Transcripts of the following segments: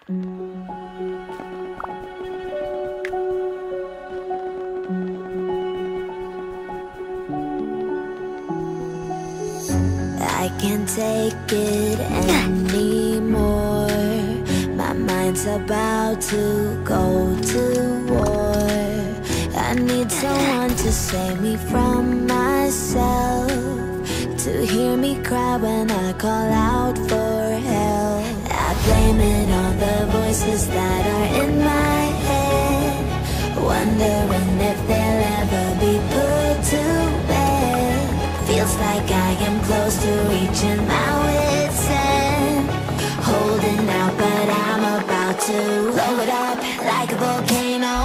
I can't take it anymore. My mind's about to go to war. I need someone to save me from myself, to hear me cry when I call out for help. I blame it on the voices that are in my head, wondering if they'll ever be put to bed. Feels like I am close to reaching my wit's end, holding out but I'm about to blow it up like a volcano.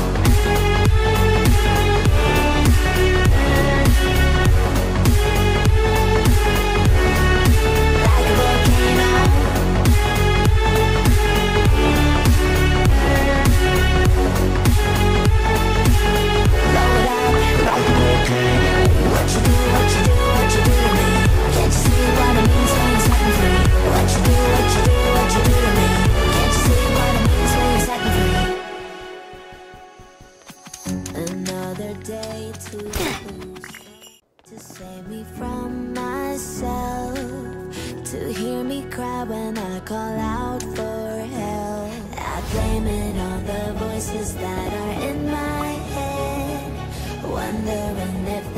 Another day to lose, to save me from myself, to hear me cry when I call out for help. I blame it on the voices that are in my head, wondering if